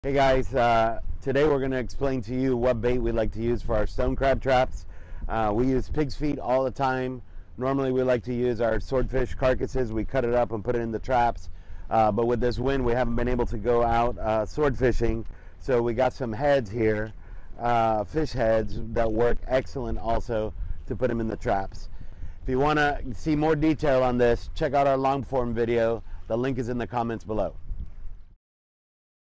Hey guys, today we're going to explain to you what bait we like to use for our stone crab traps. We use pig's feet all the time. Normally we like to use our swordfish carcasses. We cut it up and put it in the traps. But with this wind we haven't been able to go out sword fishing. So we got some heads here, fish heads that work excellent also to put them in the traps. If you want to see more detail on this, check out our long form video. The link is in the comments below.